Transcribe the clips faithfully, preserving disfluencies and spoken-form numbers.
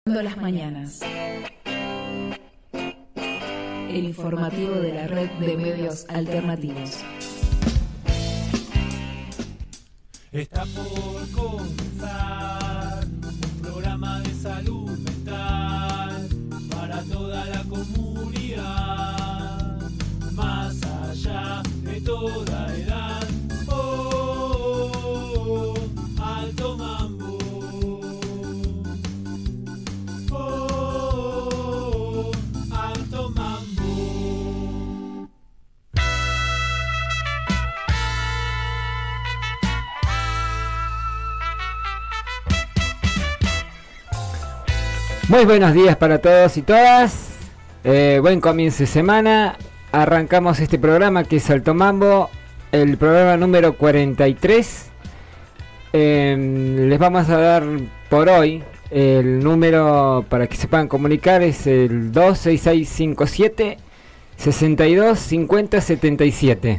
Las mañanas. El informativo de la red de medios alternativos. Está por comenzar un programa de salud mental para toda la comunidad, más allá de toda edad. Oh, oh, oh, alto mambo. Oh, alto mambo. Muy buenos días para todos y todas. Eh, buen comienzo de semana. Arrancamos este programa que es Alto Mambo, el programa número cuarenta y tres. Eh, les vamos a dar por hoy el número para que se puedan comunicar, es el dos seis seis cinco siete, seis dos cinco cero siete siete.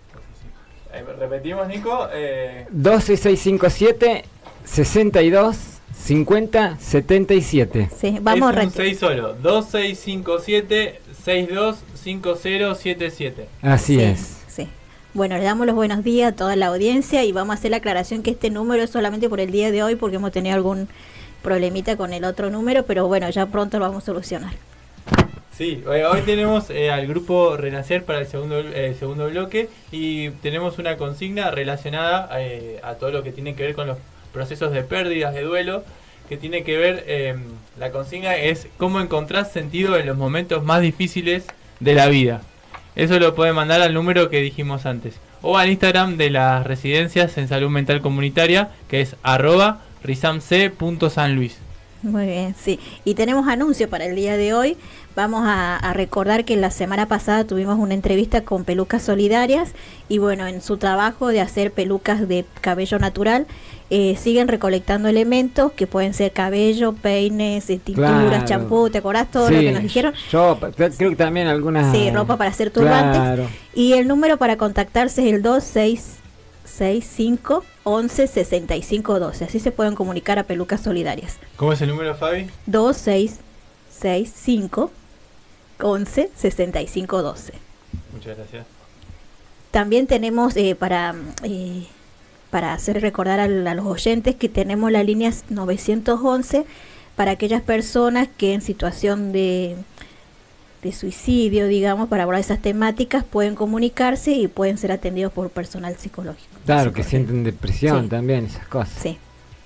Eh, repetimos, Nico. Eh... dos seis seis cinco siete, seis dos cinco cero siete siete. Sí, vamos es un a seis solo. dos seis cinco siete, seis dos cinco cero siete siete. Así sí, es. Sí. Bueno, le damos los buenos días a toda la audiencia y vamos a hacer la aclaración que este número es solamente por el día de hoy porque hemos tenido algún problemita con el otro número, pero bueno, ya pronto lo vamos a solucionar. Sí, hoy, hoy tenemos eh, al grupo Renacer para el segundo eh, segundo bloque y tenemos una consigna relacionada eh, a todo lo que tiene que ver con los procesos de pérdidas, de duelo, que tiene que ver, eh, la consigna es cómo encontrar sentido en los momentos más difíciles de la vida. Eso lo pueden mandar al número que dijimos antes, o al Instagram de las residencias en salud mental comunitaria, que es arroba risamc punto sanluis. Muy bien, sí. Y tenemos anuncio para el día de hoy. Vamos a, a recordar que la semana pasada tuvimos una entrevista con Pelucas Solidarias y bueno, en su trabajo de hacer pelucas de cabello natural, eh, siguen recolectando elementos que pueden ser cabello, peines, eh, tinturas, Claro. champú, ¿te acordás todo Sí, lo que nos dijeron? Yo creo que también algunas... Sí, ropa para hacer turbantes. Claro. Y el número para contactarse es el dos seis seis cinco, once, sesenta y cinco, doce. Así se pueden comunicar a Pelucas Solidarias. ¿Cómo es el número, Fabi? dos seis seis cinco, once, sesenta y cinco, doce. Muchas gracias. También tenemos eh, para eh, para hacer recordar a, a los oyentes que tenemos la línea novecientos once para aquellas personas que en situación de de suicidio, digamos, para abordar esas temáticas, pueden comunicarse y pueden ser atendidos por personal psicológico. Claro, que Psicológico. sienten depresión Sí. también, esas cosas. Sí.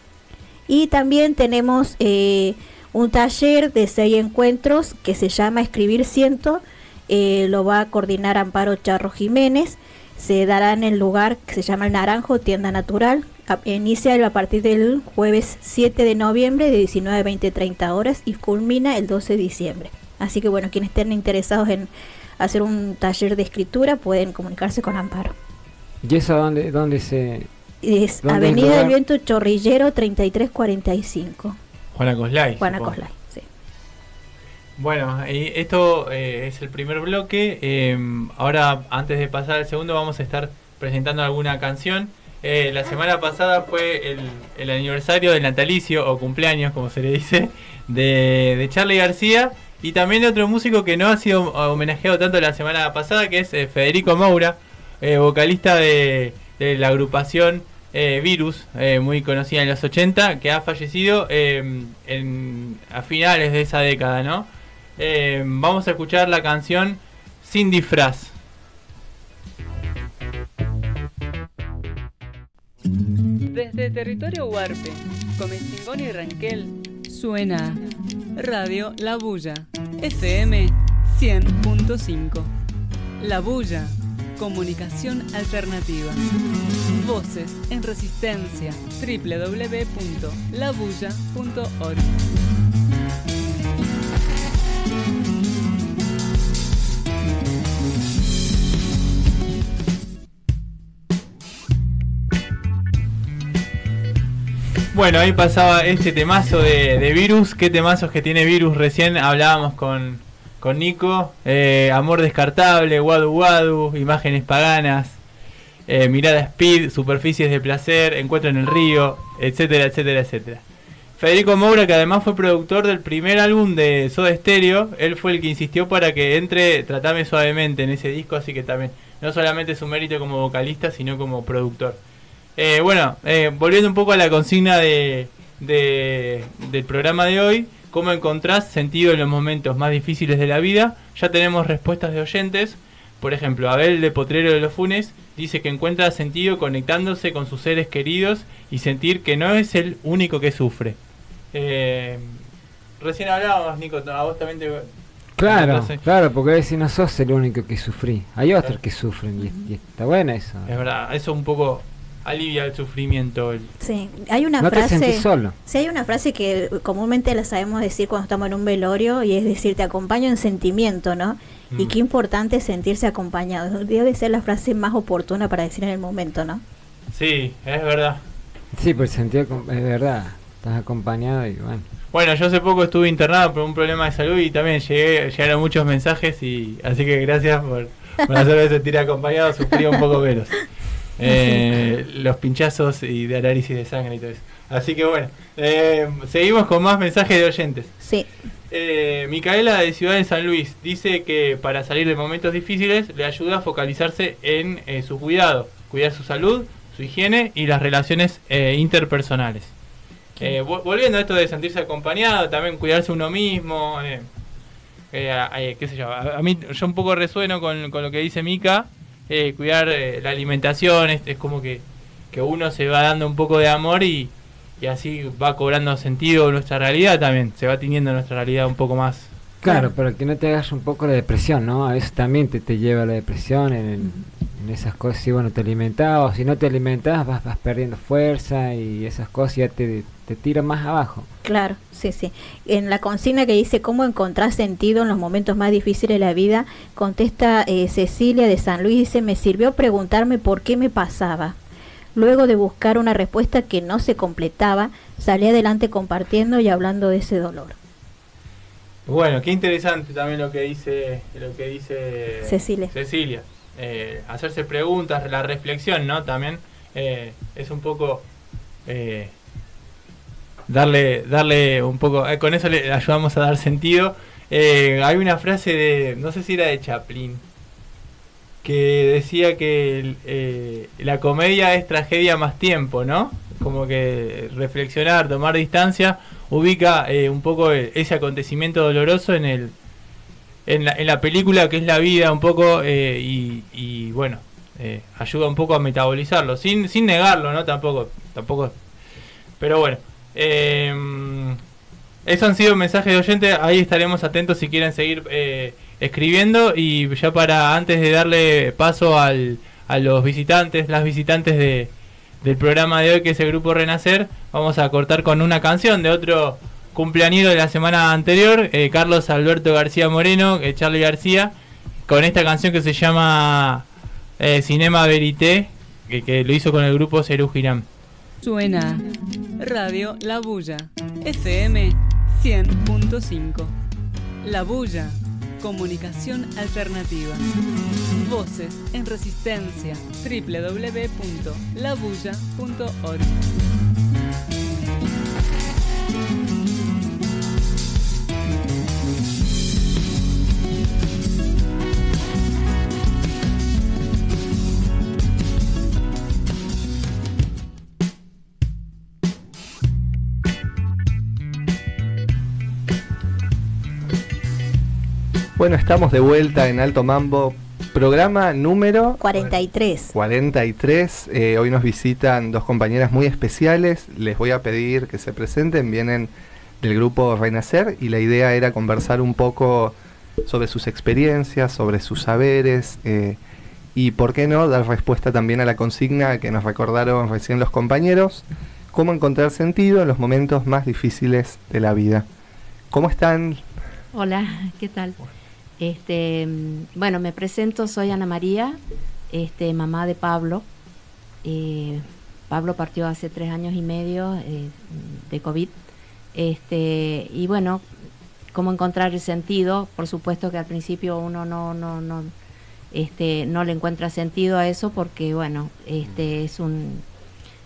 Y también tenemos eh, un taller de seis encuentros que se llama Escribir Siento, eh, lo va a coordinar Amparo Charro Jiménez, se dará en el lugar que se llama El Naranjo, Tienda Natural, a, inicia a partir del jueves siete de noviembre de diecinueve a veinte, treinta horas y culmina el doce de diciembre. Así que bueno, quienes estén interesados en hacer un taller de escritura pueden comunicarse con Amparo. ¿Y eso dónde, dónde se...? Es ¿Dónde Avenida es el del lugar? Viento Chorrillero treinta y tres cuarenta y cinco. Juana Coslay. Juana supongo. Coslay, sí. Bueno, y esto eh, es el primer bloque. Eh, ahora, antes de pasar al segundo, vamos a estar presentando alguna canción. Eh, la semana pasada fue el, el aniversario del natalicio, o cumpleaños, como se le dice, de, de Charly García. Y también de otro músico que no ha sido homenajeado tanto la semana pasada, que es eh, Federico Moura, eh, vocalista de, de la agrupación eh, Virus, eh, muy conocida en los ochenta, que ha fallecido eh, en, a finales de esa década, ¿no? Eh, vamos a escuchar la canción Sin Disfraz. Desde territorio Huarpe, Comechingón y Ranquel, suena Radio La Bulla, F M cien punto cinco. La Bulla, comunicación alternativa. Voces en resistencia, doble u doble u doble u punto la bulla punto org. Bueno, ahí pasaba este temazo de, de Virus. ¿Qué temazos que tiene Virus? Recién hablábamos con, con Nico. Eh, Amor Descartable, Wadu Wadu, Imágenes Paganas, eh, Mirada Speed, Superficies de Placer, Encuentro en el Río, etcétera, etcétera, etcétera. Federico Moura, que además fue productor del primer álbum de Soda Stereo, él fue el que insistió para que entre Tratame Suavemente en ese disco, así que también no solamente su mérito como vocalista, sino como productor. Eh, bueno, eh, volviendo un poco a la consigna de, de, del programa de hoy, ¿cómo encontrás sentido en los momentos más difíciles de la vida? Ya tenemos respuestas de oyentes. Por ejemplo, Abel de Potrero de los Funes dice que encuentra sentido conectándose con sus seres queridos y sentir que no es el único que sufre. Eh, recién hablábamos, Nico, a vos también te... Claro, entonces, claro, porque a veces no sos el único que sufrí. Hay otros claro. que sufren y, y está bueno eso. Es verdad, eso un poco alivia el sufrimiento. El... Sí, hay una no frase... te sentís solo. Sí, hay una frase que comúnmente la sabemos decir cuando estamos en un velorio y es decir, te acompaño en sentimiento, ¿no? Mm. Y qué importante es sentirse acompañado. Debe ser la frase más oportuna para decir en el momento, ¿no? Sí, es verdad. Sí, pues sentido es verdad. Estás acompañado y bueno. Bueno, yo hace poco estuve internado por un problema de salud y también llegué, llegaron muchos mensajes y así que gracias por, por hacerme sentir acompañado, sufrí un poco menos. Eh, sí. Los pinchazos y de análisis de sangre y todo eso. Así que bueno, eh, seguimos con más mensajes de oyentes. Sí. Eh, Micaela de Ciudad de San Luis dice que para salir de momentos difíciles le ayuda a focalizarse en eh, su cuidado, cuidar su salud, su higiene y las relaciones eh, interpersonales. Eh, volviendo a esto de sentirse acompañado, también cuidarse uno mismo, eh, eh, eh, qué sé yo, a, a mí yo un poco resueno con, con lo que dice Mica, eh, cuidar eh, la alimentación, es, es como que, que uno se va dando un poco de amor y, y así va cobrando sentido nuestra realidad también, se va teniendo nuestra realidad un poco más. Claro, para que no te hagas un poco la depresión, ¿no? A veces también te, te lleva la depresión en, en, en esas cosas, si bueno, te alimentás o si no te alimentás vas, vas perdiendo fuerza y esas cosas ya te, te tiran más abajo. Claro, sí, sí. En la consigna que dice cómo encontrar sentido en los momentos más difíciles de la vida, contesta eh, Cecilia de San Luis, dice, me sirvió preguntarme por qué me pasaba. Luego de buscar una respuesta que no se completaba, salí adelante compartiendo y hablando de ese dolor. Bueno, qué interesante también lo que dice lo que dice Cecilia. Cecilia. Eh, hacerse preguntas, la reflexión, ¿no? También eh, es un poco eh, darle darle un poco, eh, con eso le ayudamos a dar sentido. Eh, hay una frase de, no sé si era de Chaplin, que decía que eh, la comedia es tragedia más tiempo, ¿no? Como que reflexionar, tomar distancia, ubica eh, un poco ese acontecimiento doloroso en el en la, en la película que es la vida un poco eh, y, y bueno eh, ayuda un poco a metabolizarlo sin sin negarlo, no tampoco tampoco pero bueno eh, esos han sido mensajes de oyentes, ahí estaremos atentos si quieren seguir eh, escribiendo y ya para antes de darle paso al, a los visitantes las visitantes de del programa de hoy, que es el Grupo Renacer, vamos a cortar con una canción de otro cumpleañero de la semana anterior, eh, Carlos Alberto García Moreno, eh, Charly García, con esta canción que se llama eh, Cinema Verité, que, que lo hizo con el grupo Serú Girán. Suena Radio La Bulla, F M cien punto cinco. La Bulla, comunicación alternativa. Voces en resistencia. doble u doble u doble u punto la bulla punto org. Bueno, estamos de vuelta en Alto Mambo, programa número cuarenta y tres. cuarenta y tres. Eh, hoy nos visitan dos compañeras muy especiales. Les voy a pedir que se presenten. Vienen del grupo Renacer y la idea era conversar un poco sobre sus experiencias, sobre sus saberes eh, y, por qué no, dar respuesta también a la consigna que nos recordaron recién los compañeros: cómo encontrar sentido en los momentos más difíciles de la vida. ¿Cómo están? Hola, ¿qué tal? Este, bueno, me presento, soy Ana María, este, mamá de Pablo. Eh, Pablo partió hace tres años y medio eh, de COVID. Este, y bueno, cómo encontrar el sentido. Por supuesto que al principio uno no, no, no, este, no le encuentra sentido a eso porque, bueno, este, es un,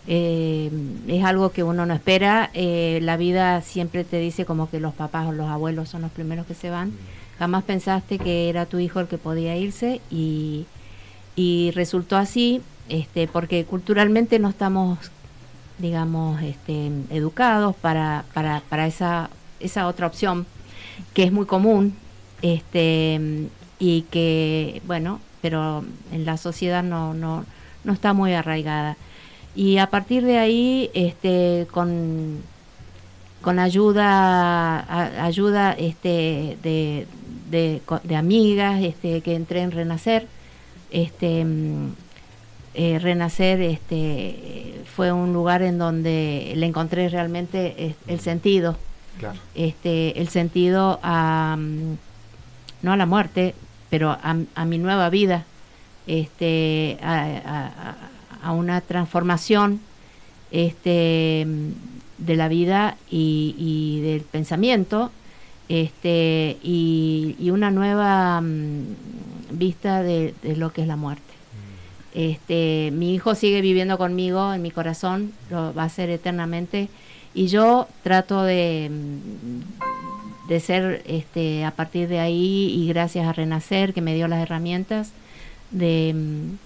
eh, es algo que uno no espera. Eh, la vida siempre te dice como que los papás o los abuelos son los primeros que se van. Jamás pensaste que era tu hijo el que podía irse y, y resultó así, este, porque culturalmente no estamos, digamos, este, educados para, para, para esa, esa otra opción que es muy común, este, y que, bueno, pero en la sociedad no, no, no está muy arraigada. Y a partir de ahí, este, con, con ayuda, a, ayuda este, de, de, de amigas, este, que entré en Renacer, este, eh, Renacer este, fue un lugar en donde le encontré realmente el sentido. Claro. Este, el sentido a, no a la muerte, pero a, a mi nueva vida, este, a, a, a una transformación este, de la vida y, y del pensamiento, este, y, y una nueva um, vista de, de lo que es la muerte. Mm. Este, mi hijo sigue viviendo conmigo en mi corazón, lo va a ser eternamente. Y yo trato de, de ser, este, a partir de ahí, y gracias a Renacer, que me dio las herramientas, de,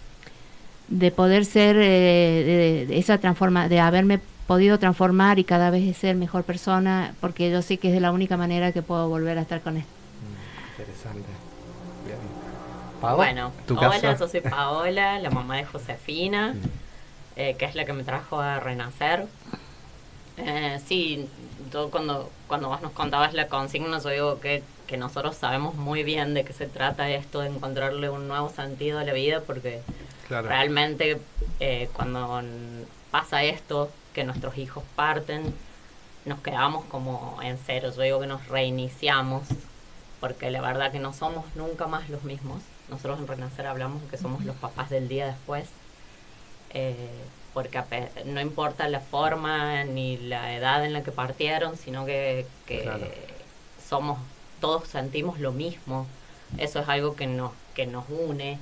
de poder ser, eh, de, de esa transforma, de haberme podido transformar y cada vez ser mejor persona, porque yo sé que es de la única manera que puedo volver a estar con él. Interesante. Bien. Paola, bueno, hola, caso? yo soy Paola, la mamá de Josefina, eh, que es la que me trajo a Renacer. Eh, sí, yo cuando, cuando vos nos contabas la consigna, yo digo que, que nosotros sabemos muy bien de qué se trata esto, de encontrarle un nuevo sentido a la vida, porque claro. realmente eh, cuando pasa esto, que nuestros hijos parten, nos quedamos como en cero. Yo digo que nos reiniciamos, porque la verdad que no somos nunca más los mismos. Nosotros en Renacer hablamos de que somos los papás del día después. Eh, porque no importa la forma ni la edad en la que partieron, sino que, que claro. somos, todos sentimos lo mismo. Eso es algo que nos, que nos une.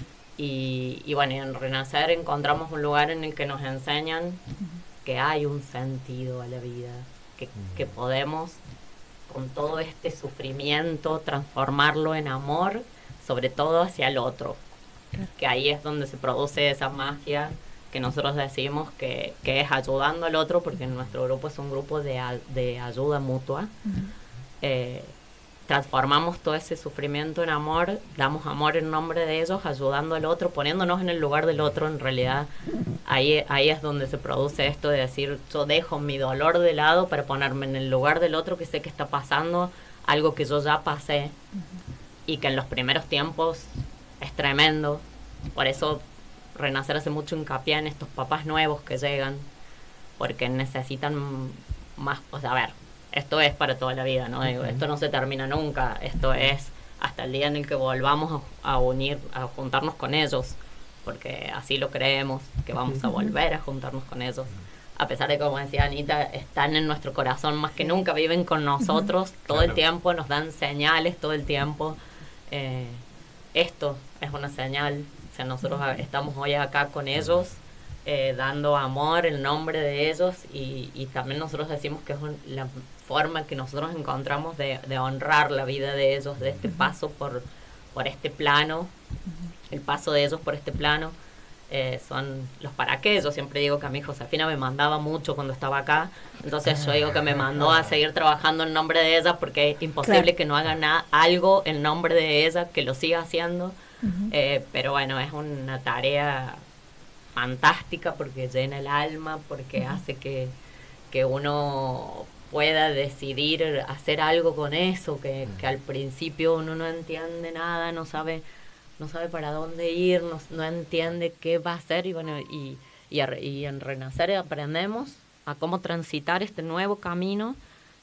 Y, y bueno, en Renacer encontramos un lugar en el que nos enseñan que hay un sentido a la vida, que, que podemos con todo este sufrimiento transformarlo en amor, sobre todo hacia el otro. Claro. Que ahí es donde se produce esa magia que nosotros decimos que, que es ayudando al otro, porque nuestro grupo es un grupo de, de ayuda mutua. Uh-huh. eh, transformamos todo ese sufrimiento en amor, damos amor en nombre de ellos, ayudando al otro, poniéndonos en el lugar del otro. En realidad ahí, ahí es donde se produce esto de decir, yo dejo mi dolor de lado para ponerme en el lugar del otro, que sé que está pasando algo que yo ya pasé. Uh-huh. Y que en los primeros tiempos es tremendo. Por eso Renacer hace mucho hincapié en estos papás nuevos que llegan, porque necesitan más, o sea, a ver, esto es para toda la vida, ¿no? Digo, esto no se termina nunca, esto es hasta el día en el que volvamos a, a unir, a juntarnos con ellos, porque así lo creemos, que vamos a volver a juntarnos con ellos. A pesar de que, como decía Anita, están en nuestro corazón más que nunca, viven con nosotros todo el tiempo, nos dan señales todo el tiempo. Eh, esto es una señal. O sea, nosotros estamos hoy acá con ellos, eh, dando amor en nombre de ellos, y, y también nosotros decimos que es un, la forma que nosotros encontramos de, de honrar la vida de ellos, de este paso por, por este plano, el paso de ellos por este plano. Eh, son los para qué. Yo siempre digo que a mí Josefina me mandaba mucho cuando estaba acá, entonces yo digo que me mandó a seguir trabajando en nombre de ella, porque es imposible claro. que no haga nada, algo en nombre de ella, que lo siga haciendo. Uh-huh. eh, pero bueno, es una tarea fantástica porque llena el alma, porque uh-huh. hace que, que uno pueda decidir hacer algo con eso, que, que al principio uno no entiende nada, no sabe no sabe para dónde ir, no, no entiende qué va a hacer, y bueno, y, y, a, y en Renacer aprendemos a cómo transitar este nuevo camino,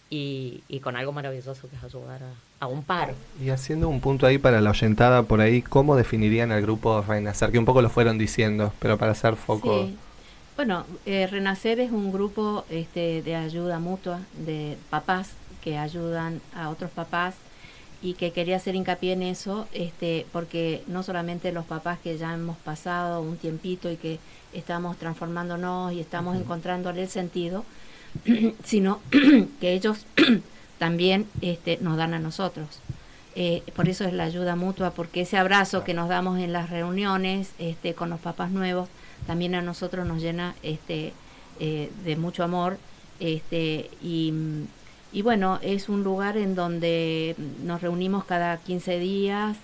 y, y con algo maravilloso que es ayudar a, a un par. Y haciendo un punto ahí para la oyentada por ahí, ¿cómo definirían al grupo Renacer? Que un poco lo fueron diciendo, pero para hacer foco... Sí. Bueno, eh, Renacer es un grupo este, de ayuda mutua de papás que ayudan a otros papás, y que quería hacer hincapié en eso, este, porque no solamente los papás que ya hemos pasado un tiempito y que estamos transformándonos y estamos uh-huh. encontrándole el sentido, sino que ellos también este, nos dan a nosotros. Eh, por eso es la ayuda mutua, porque ese abrazo que nos damos en las reuniones este, con los papás nuevos, también a nosotros nos llena este, eh, de mucho amor. Este, y, y bueno, es un lugar en donde nos reunimos cada quince días,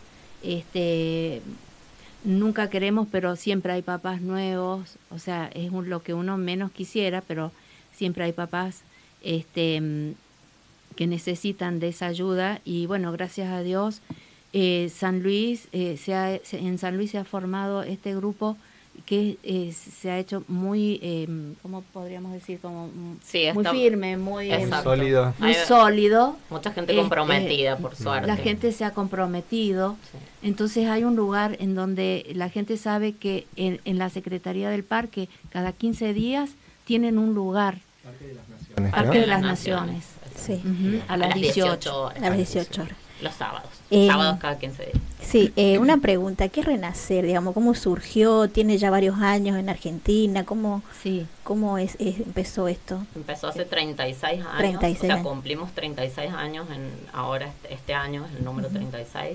este, nunca queremos, pero siempre hay papás nuevos, o sea, es un, lo que uno menos quisiera, pero siempre hay papás este, que necesitan de esa ayuda. Y bueno, gracias a Dios, eh, San Luis, eh, se ha, se, en San Luis se ha formado este grupo que eh, se ha hecho muy, eh, ¿cómo podríamos decir? Como sí, muy está, firme, muy eh, sólido. Muy sólido. Mucha gente comprometida, este, por suerte. La gente se ha comprometido. Sí. Entonces hay un lugar en donde la gente sabe que en, en la Secretaría del Parque cada quince días tienen un lugar. Parque de las Naciones. Parque ¿no? de las Naciones. Sí. Uh-huh. A, a las dieciocho horas. A las dieciocho horas. Los sábados. Eh, sábados cada quince días. Sí, eh, una pregunta, ¿qué Renacer? Digamos, ¿cómo surgió? ¿Tiene ya varios años en Argentina? ¿Cómo, sí. cómo es, es, empezó esto? Empezó hace treinta y seis años. treinta y seis o sea, años. cumplimos treinta y seis años en ahora este, este año, es el número uh-huh. treinta y seis.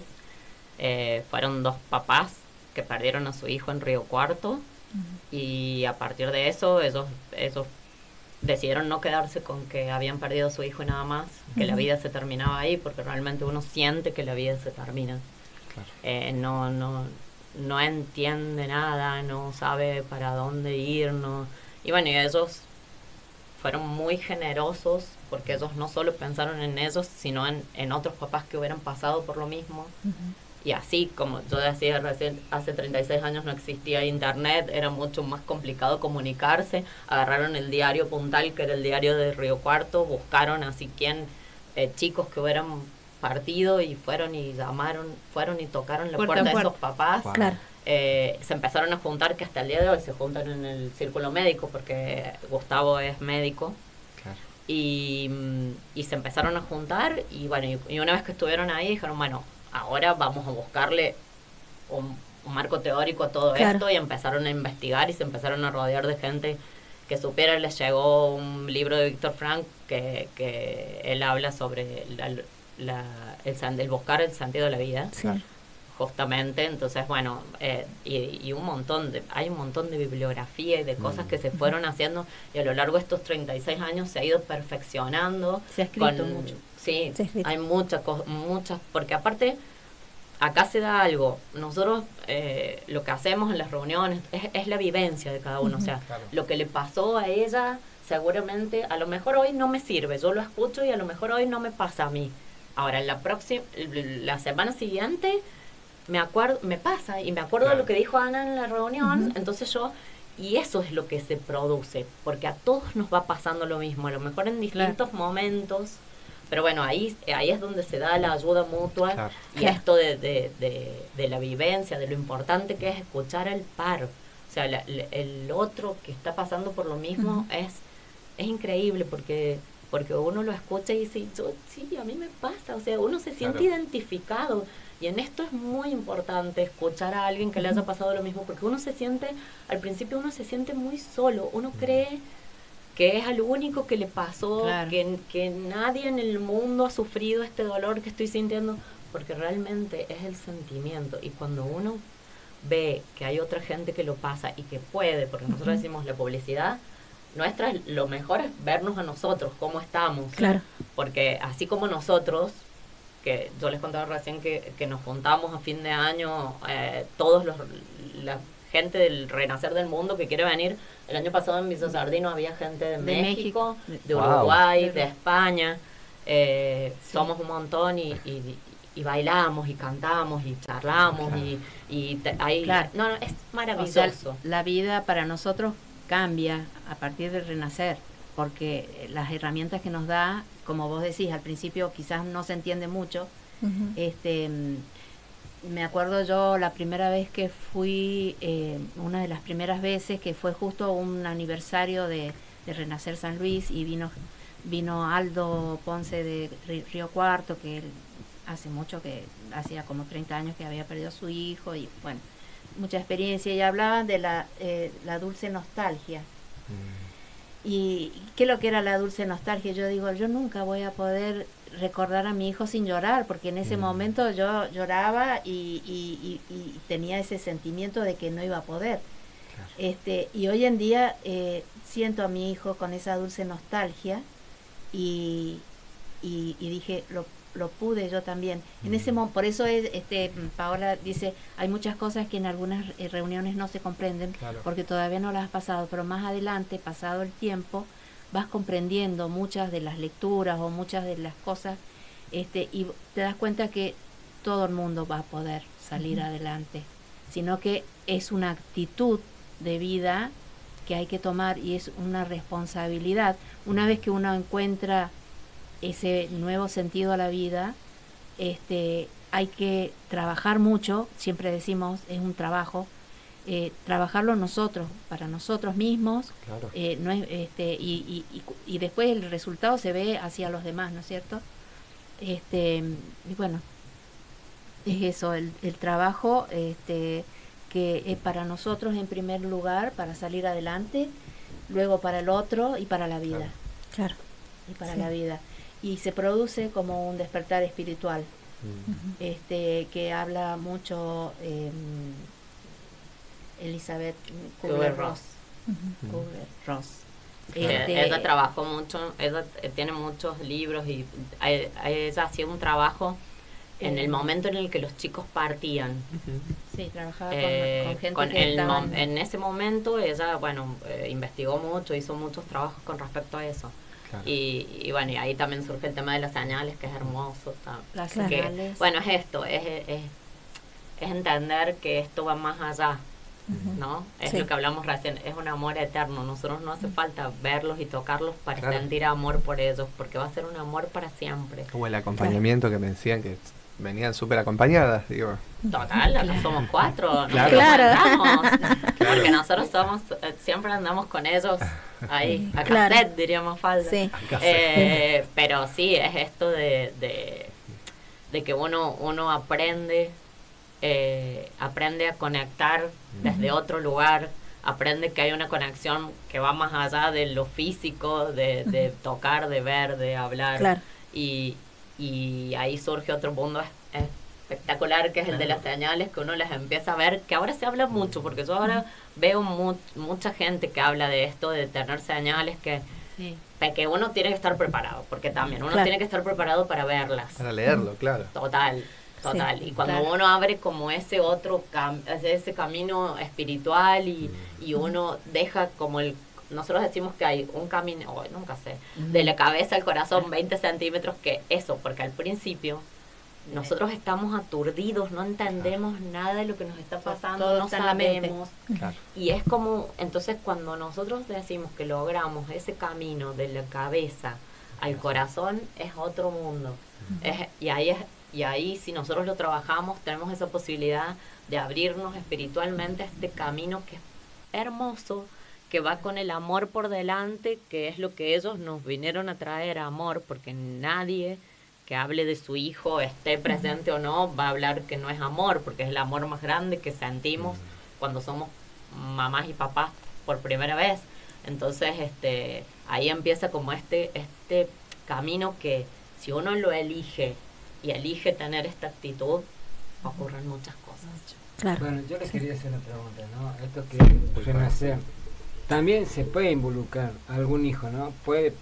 Eh, fueron dos papás que perdieron a su hijo en Río Cuarto uh-huh. y a partir de eso ellos, ellos decidieron no quedarse con que habían perdido a su hijo y nada más, que uh-huh. la vida se terminaba ahí, porque realmente uno siente que la vida se termina. Claro. Eh, no, no, no entiende nada, no sabe para dónde ir, no. Y bueno, y ellos fueron muy generosos, porque ellos no solo pensaron en ellos, sino en, en otros papás que hubieran pasado por lo mismo. Uh-huh. Y así, como yo decía recién, hace treinta y seis años no existía internet, era mucho más complicado comunicarse. Agarraron el diario Puntal, que era el diario de Río Cuarto, buscaron así quien, eh, chicos que hubieran partido y fueron y llamaron, fueron y tocaron la puerta, puerta de esos papás. Wow. Claro. Eh, se empezaron a juntar, que hasta el día de hoy se juntan en el círculo médico, porque Gustavo es médico. Claro. Y, y se empezaron a juntar y bueno, y, y una vez que estuvieron ahí dijeron, bueno, ahora vamos a buscarle un, un marco teórico a todo claro. esto, y empezaron a investigar y se empezaron a rodear de gente que supiera. Les llegó un libro de Víctor Frank que, que él habla sobre la, la, el, el buscar el sentido de la vida, sí. justamente. Entonces, bueno, eh, y, y un montón de, hay un montón de bibliografía y de cosas mm. que se fueron haciendo, y a lo largo de estos treinta y seis años se ha ido perfeccionando. Se ha escrito con, mucho. Sí, hay muchas cosas, muchas, porque aparte acá se da algo. Nosotros eh, lo que hacemos en las reuniones es, es la vivencia de cada uno. Uh-huh. O sea, claro. lo que le pasó a ella, seguramente, a lo mejor hoy no me sirve, yo lo escucho y a lo mejor hoy no me pasa a mí. Ahora, en la próxima, la semana siguiente, me acuerdo, me pasa y me acuerdo claro. de lo que dijo Ana en la reunión, uh-huh. entonces yo, y eso es lo que se produce, porque a todos nos va pasando lo mismo, a lo mejor en distintos claro. momentos. Pero bueno, ahí ahí es donde se da la ayuda mutua claro. y claro. esto de, de, de, de la vivencia, de lo importante que es escuchar al par. O sea, la, la, el otro que está pasando por lo mismo uh-huh. es es increíble, porque porque uno lo escucha y dice, yo, sí, a mí me pasa. O sea, uno se siente claro. identificado. Y en esto es muy importante escuchar a alguien que uh-huh. le haya pasado lo mismo, porque uno se siente, al principio uno se siente muy solo. Uno uh-huh. cree que es algo único que le pasó, claro. que, que nadie en el mundo ha sufrido este dolor que estoy sintiendo, porque realmente es el sentimiento. Y cuando uno ve que hay otra gente que lo pasa y que puede, porque nosotros uh-huh. decimos la publicidad nuestra, lo mejor es vernos a nosotros, cómo estamos. Claro. Porque así como nosotros, que yo les contaba recién que, que nos juntamos a fin de año, eh, todos los... La, gente del Renacer del Mundo que quiere venir. El año pasado en Villa Sardino había gente de, de México, México, de Uruguay, wow. de España. Eh, sí. Somos un montón y, y, y bailamos y cantamos y charlamos claro. y, y te, ahí claro. no, no, es maravilloso. O sea, la vida para nosotros cambia a partir del Renacer, porque las herramientas que nos da, como vos decís, al principio quizás no se entiende mucho. Uh-huh. este Me acuerdo yo la primera vez que fui, eh, una de las primeras veces que fue justo un aniversario de, de Renacer San Luis, y vino vino Aldo Ponce de Río Cuarto, que él hace mucho que, hacía como treinta años que había perdido a su hijo y bueno, mucha experiencia, y hablaban de la, eh, la dulce nostalgia. Mm. Y qué es lo que era la dulce nostalgia. Yo digo, yo nunca voy a poder recordar a mi hijo sin llorar, porque en ese mm. momento yo lloraba y, y, y, y tenía ese sentimiento de que no iba a poder. Claro. Este, y hoy en día eh, siento a mi hijo con esa dulce nostalgia y, y, y dije, lo lo pude yo también. Mm. En ese momento, por eso es, este, Paola dice, hay muchas cosas que en algunas eh, reuniones no se comprenden, claro, porque todavía no las has pasado, pero más adelante, pasado el tiempo, vas comprendiendo muchas de las lecturas o muchas de las cosas, este, y te das cuenta que todo el mundo va a poder salir uh-huh. adelante, sino que es una actitud de vida que hay que tomar y es una responsabilidad. Una vez que uno encuentra ese nuevo sentido a la vida, este, hay que trabajar mucho, siempre decimos, es un trabajo, eh, trabajarlo nosotros, para nosotros mismos, claro. eh, no es, este, y, y, y, y después el resultado se ve hacia los demás, ¿no es cierto? Este, y bueno, es eso, el, el trabajo este, que es para nosotros en primer lugar, para salir adelante, luego para el otro y para la vida. Claro. Y para sí. la vida. Y se produce como un despertar espiritual, uh-huh. este que habla mucho eh, Elizabeth Kubler-Ross. Uh-huh. Kubler-Ross. Este, ella trabajó mucho, ella tiene muchos libros y ella hacía un trabajo en el momento en el que los chicos partían. Uh-huh. Sí, trabajaba eh, con, con gente con que el estaban... mom- En ese momento ella, bueno, eh, investigó mucho, hizo muchos trabajos con respecto a eso. Claro. Y, y bueno, y ahí también surge el tema de las señales, que es hermoso. Las que, señales. Bueno, es esto, es, es, es entender que esto va más allá, uh-huh. ¿no? Es sí. lo que hablamos recién, es un amor eterno. Nosotros no hace falta verlos y tocarlos para claro. sentir amor por ellos, porque va a ser un amor para siempre. O el acompañamiento claro. que me decían que venían súper acompañadas, digo. Total, acá somos cuatro, claro. claro. claro. Porque nosotros somos, eh, siempre andamos con ellos ahí, a claro. cassette diríamos falta. Sí. Eh, pero sí, es esto de, de, de que uno, uno aprende, eh, aprende a conectar desde uh-huh. otro lugar, aprende que hay una conexión que va más allá de lo físico, de, de uh-huh. tocar, de ver, de hablar. Claro. Y, y ahí surge otro mundo espectacular, que es el de las señales, que uno las empieza a ver, que ahora se habla mucho, porque yo ahora veo mu- mucha gente que habla de esto, de tener señales, que, sí. que uno tiene que estar preparado, porque también uno claro. tiene que estar preparado para verlas. Para leerlo, claro. Total, total. Sí, y cuando claro. uno abre como ese otro, cam- ese camino espiritual y, y uno deja como el... Nosotros decimos que hay un camino, oh, nunca sé, uh-huh. de la cabeza al corazón veinte centímetros, que eso, porque al principio nosotros estamos aturdidos, no entendemos claro. nada de lo que nos está pasando, todo no está sabemos. Claro. Y es como, entonces cuando nosotros decimos que logramos ese camino de la cabeza al corazón, es otro mundo. Uh-huh. Es, y ahí es, y ahí si nosotros lo trabajamos, tenemos esa posibilidad de abrirnos espiritualmente a este camino que es hermoso, que va con el amor por delante, que es lo que ellos nos vinieron a traer, amor, porque nadie que hable de su hijo, esté presente o no, va a hablar que no es amor, porque es el amor más grande que sentimos cuando somos mamás y papás por primera vez. Entonces, este, ahí empieza como este, este camino que si uno lo elige y elige tener esta actitud, ocurren muchas cosas. Claro. Bueno, yo le quería hacer una pregunta, ¿no? Esto que renacer, también se puede involucrar algún hijo, ¿no? Puede.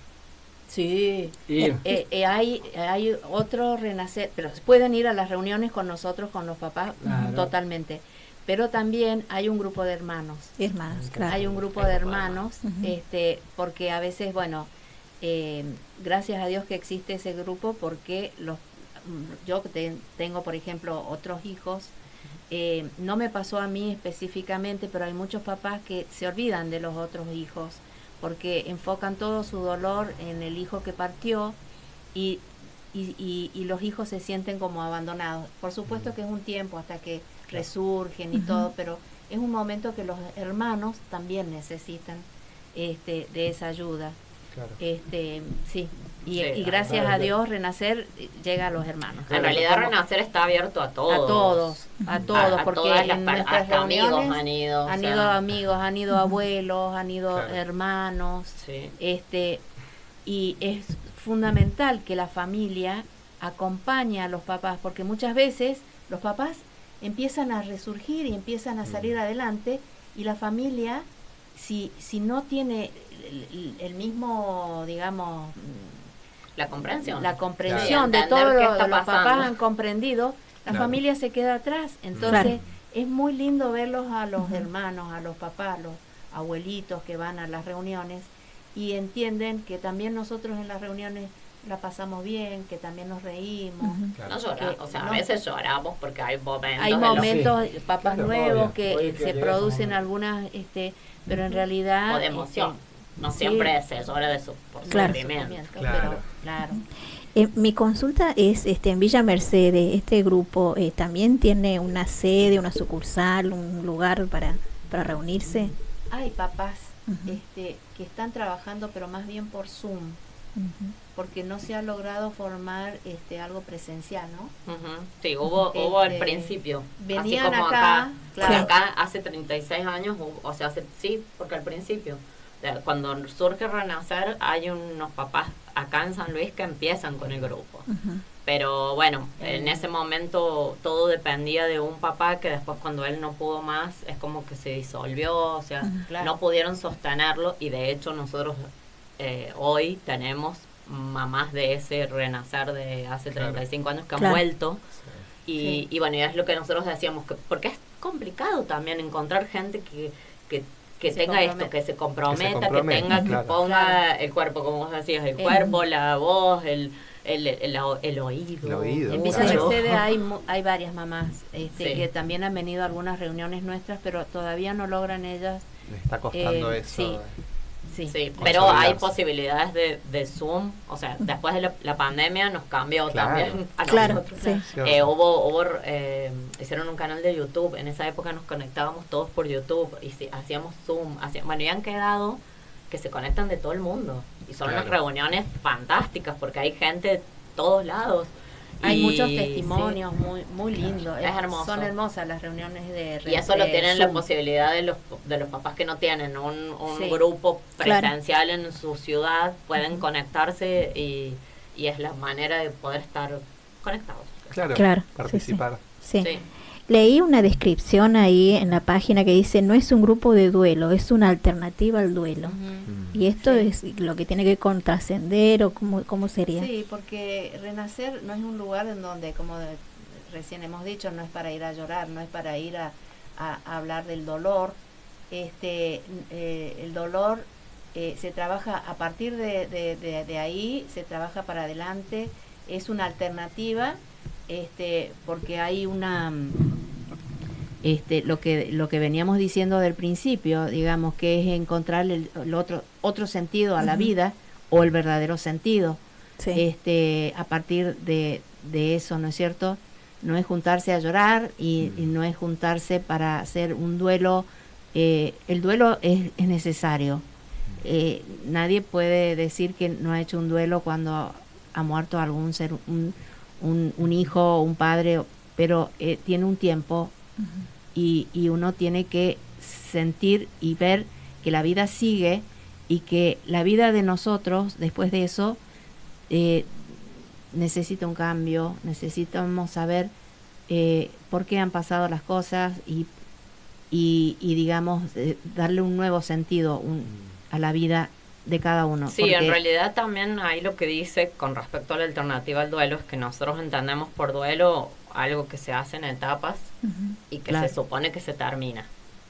Sí, eh, eh, eh, hay hay otro renacer, pero pueden ir a las reuniones con nosotros, con los papás, claro. totalmente. Pero también hay un grupo de hermanos. Hermanos, claro. Hay un grupo de hermanos, uh-huh. este, porque a veces, bueno, eh, gracias a Dios que existe ese grupo, porque los yo te, tengo, por ejemplo, otros hijos. Eh, no me pasó a mí específicamente, pero hay muchos papás que se olvidan de los otros hijos, porque enfocan todo su dolor en el hijo que partió y, y, y, y los hijos se sienten como abandonados. Por supuesto que es un tiempo hasta que resurgen y uh-huh. todo, pero es un momento que los hermanos también necesitan este, de esa ayuda. Claro. Este, sí. Y, Sí, y gracias claro. a Dios Renacer llega a los hermanos. En realidad Como- Renacer está abierto a todos. a todos, a todos, A- a porque todas las en par- nuestras hasta amigos reuniones han ido, o han sea. ido amigos, han ido abuelos, han ido Claro. hermanos, Sí. este y es fundamental que la familia acompañe a los papás, porque muchas veces los papás empiezan a resurgir y empiezan a salir adelante, y la familia, si si no tiene el, el- el mismo, digamos, La comprensión. la comprensión Sí, de todo entender qué lo está que los papás pasando. han comprendido, la Claro. familia se queda atrás. Entonces Claro. es muy lindo verlos a los hermanos, a los papás, a los abuelitos que van a las reuniones y entienden que también nosotros en las reuniones la pasamos bien, que también nos reímos. Claro. No llora, Que o sea, no- a veces lloramos porque hay momentos. Hay en los- momentos, papás Claro, nuevos obvio. que Oye, que se llega ese producen momento. algunas, este, pero en realidad o de emoción. este, No sí. siempre se llora de su por Claro. sufrimiento. sufrimiento, Claro. pero claro. Eh, mi consulta es, este, en Villa Mercedes, este grupo eh, también tiene una sede, una sucursal, un lugar para, para reunirse. Hay papás Ujú. este, que están trabajando, pero más bien por Zoom, Ujú. porque no se ha logrado formar este algo presencial, ¿no? Ujú. Sí, hubo, hubo al Este, principio. venían así como acá, acá, claro. acá hace treinta y seis años, hubo- o sea, hace, sí, porque al principio, o sea, cuando surge Renacer, hay unos papás acá en San Luis que empiezan con el grupo. Ujú. Pero bueno, en ese momento todo dependía de un papá que después cuando él no pudo más, es como que se disolvió, o sea, Ujú, claro. no pudieron sostenerlo y de hecho nosotros eh, hoy tenemos mamás de ese Renacer de hace Claro. treinta y cinco años que Claro. han vuelto. Y, Sí. y bueno, y es lo que nosotros decíamos, que porque es complicado también encontrar gente que, que, que Se tenga esto, compromete. que se comprometa, que, comprometa, tenga, que claro. ponga Claro. el cuerpo, como vos decías, el El- cuerpo, la voz, el, el, el, el, el oído. El oído, En mucho. Villa Claro. Mercedes hay, mu- hay varias mamás este, Sí. que también han venido a algunas reuniones nuestras, pero todavía no logran ellas. Le está costando Eh, eso. sí. Sí, Sí, pero hay consolidarse. posibilidades de, de Zoom, o sea, después de la, la pandemia nos cambió Claro. también a Claro, nosotros. sí. Cierto. Eh, hubo, hubo eh, hicieron un canal de YouTube, en esa época nos conectábamos todos por YouTube y si, hacíamos Zoom, hacía- bueno, y han quedado que se conectan de todo el mundo y son Claro. unas reuniones fantásticas porque hay gente de todos lados. hay Y- muchos testimonios muy muy lindos. Es hermoso. Son hermosas las reuniones de Y eso lo de tienen la Zoom. posibilidad de los de los papás que no tienen un, un Sí. grupo Claro. presencial en su ciudad, pueden conectarse y, y es la manera de poder estar conectados. Claro, Claro, sí, participar. Sí. Sí. Leí una descripción ahí en la página que dice, no es un grupo de duelo, es una alternativa al duelo. Ujú. Mm. Y esto Sí. es lo que tiene que ver con trascender o cómo, cómo sería. Sí, porque Renacer no es un lugar en donde, como de- recién hemos dicho, no es para ir a llorar, no es para ir a, a- a hablar del dolor. Este, eh, el dolor eh, se trabaja a partir de, de- de- de ahí, se trabaja para adelante, es una alternativa, este, porque hay una mm, este, lo que lo que veníamos diciendo del principio, digamos, que es encontrar el, el otro otro sentido a la Ujú. vida o el verdadero sentido. Sí. Este, a partir de, de eso, ¿no es cierto? No es juntarse a llorar y, y no es juntarse para hacer un duelo. Eh, el duelo es, es necesario. Eh, nadie puede decir que no ha hecho un duelo cuando ha muerto algún ser, un, un, un hijo, un padre, pero eh, tiene un tiempo y, y uno tiene que sentir y ver que la vida sigue y que la vida de nosotros después de eso eh, necesita un cambio, necesitamos saber eh, por qué han pasado las cosas y, y, y digamos, eh, darle un nuevo sentido un, a la vida de cada uno. Sí, porque- en realidad también ahí lo que dice con respecto a la alternativa al duelo es que nosotros entendemos por duelo algo que se hace en etapas Ujú. y que Claro. se supone que se termina.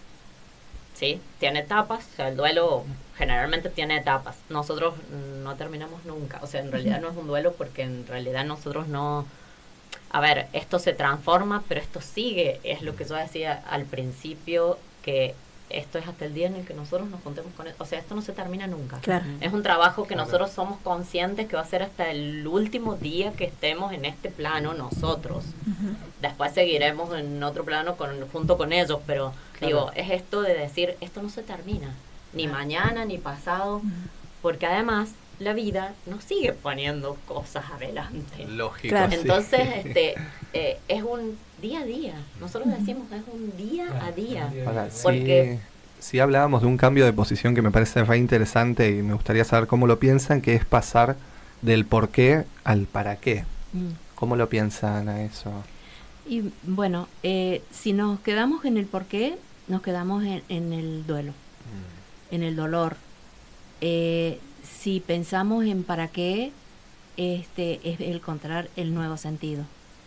¿Sí? Tiene etapas, o sea, el duelo generalmente tiene etapas. Nosotros mm, no terminamos nunca, o sea, en realidad no es un duelo porque en realidad nosotros no... A ver, esto se transforma, pero esto sigue, es lo que yo decía al principio, que esto es hasta el día en el que nosotros nos juntemos con él. O sea, esto no se termina nunca. Claro. Es un trabajo que Claro. nosotros somos conscientes que va a ser hasta el último día que estemos en este plano nosotros. Ujú. Después seguiremos en otro plano con, junto con ellos, pero Claro. digo, es esto de decir, esto no se termina, ni Claro. mañana, ni pasado, Ujú. porque además la vida nos sigue poniendo cosas adelante. Lógico. Claro. sí. Entonces, este, eh, es un día a día. Nosotros decimos es un día a día. Ahora, sí, Porque- sí hablábamos de un cambio de posición que me parece re interesante y me gustaría saber cómo lo piensan, que es pasar del por qué al para qué. Mm. ¿Cómo lo piensan a eso? Y bueno, eh, si nos quedamos en el porqué, nos quedamos en, en el duelo, en el dolor. Eh, si pensamos en para qué, este es el encontrar el nuevo sentido.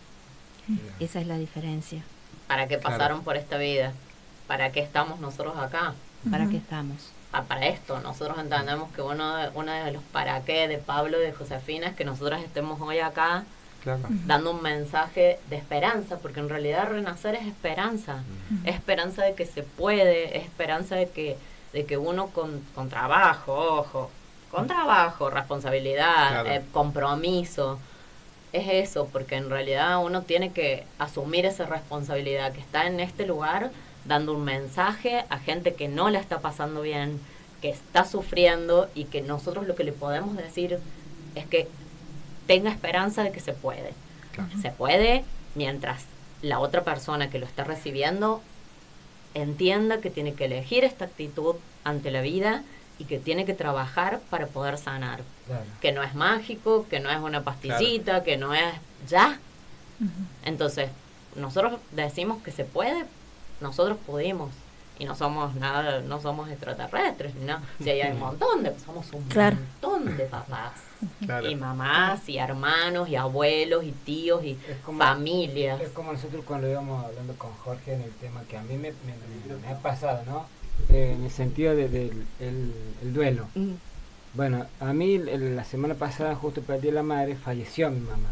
Esa es la diferencia. ¿Para qué Claro. pasaron por esta vida? ¿Para qué estamos nosotros acá? ¿Para Ujú. qué estamos? Ah, para esto, nosotros entendemos que uno de, uno de los para qué de Pablo y de Josefina es que nosotras estemos hoy acá Claro. dando un mensaje de esperanza, porque en realidad renacer es esperanza, es esperanza de que se puede, es esperanza de que, de que uno con, con trabajo, ojo, con trabajo, responsabilidad, Claro. eh, compromiso, es eso, porque en realidad uno tiene que asumir esa responsabilidad, que está en este lugar dando un mensaje a gente que no la está pasando bien, que está sufriendo, y que nosotros lo que le podemos decir es que tenga esperanza de que se puede. Claro. Se puede mientras la otra persona que lo está recibiendo entienda que tiene que elegir esta actitud ante la vida y que tiene que trabajar para poder sanar. Que no es mágico, que no es una pastillita, que no es ya. Entonces, nosotros decimos que se puede, nosotros pudimos. Y no somos nada, no somos extraterrestres, ¿no? Si hay un montón de, somos un Claro. montón de papás. Claro. Y mamás, y hermanos, y abuelos, y tíos, y Es como- familias. Es como nosotros cuando íbamos hablando con Jorge en el tema que a mí me, me- me- me ha pasado, ¿no? Eh, en el sentido del de, el, el duelo. Mm. Bueno, a mí el- la semana pasada, justo para el Día de la Madre, falleció mi mamá.